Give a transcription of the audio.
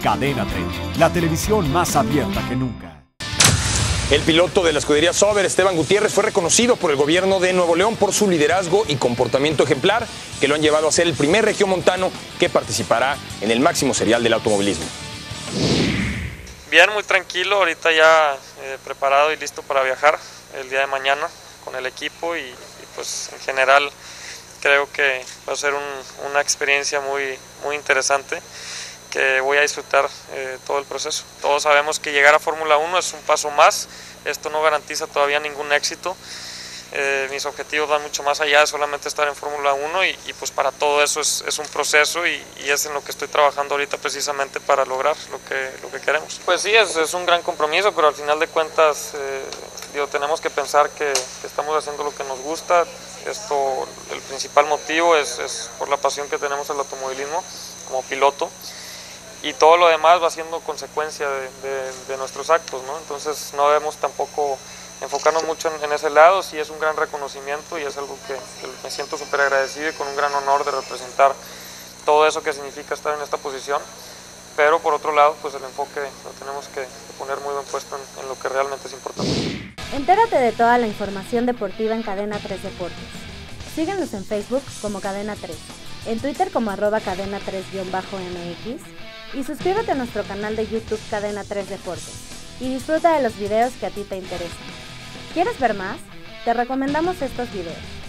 Cadena 30, la televisión más abierta que nunca. El piloto de la escudería Sauber, Esteban Gutiérrez, fue reconocido por el gobierno de Nuevo León por su liderazgo y comportamiento ejemplar, que lo han llevado a ser el primer regiomontano que participará en el máximo serial del automovilismo. Bien, muy tranquilo, ahorita ya preparado y listo para viajar el día de mañana con el equipo y pues en general creo que va a ser una experiencia muy interesante, que voy a disfrutar todo el proceso. Todos sabemos que llegar a Fórmula 1 es un paso más, esto no garantiza todavía ningún éxito, mis objetivos van mucho más allá de solamente estar en Fórmula 1 y pues para todo eso es un proceso y es en lo que estoy trabajando ahorita precisamente para lograr lo que queremos. Pues sí, es un gran compromiso, pero al final de cuentas tenemos que pensar que estamos haciendo lo que nos gusta. Esto, el principal motivo es por la pasión que tenemos al automovilismo como piloto. Y todo lo demás va siendo consecuencia de nuestros actos, ¿no? Entonces no debemos tampoco enfocarnos mucho en ese lado. Sí es un gran reconocimiento y es algo que me siento súper agradecido y con un gran honor de representar todo eso que significa estar en esta posición. Pero por otro lado, pues el enfoque lo tenemos que poner muy buen puesto en lo que realmente es importante. Entérate de toda la información deportiva en Cadena 3 Deportes. Síguenos en Facebook como Cadena 3, en Twitter como @cadena3_mx y suscríbete a nuestro canal de YouTube Cadena 3 Deportes y disfruta de los videos que a ti te interesan. ¿Quieres ver más? Te recomendamos estos videos.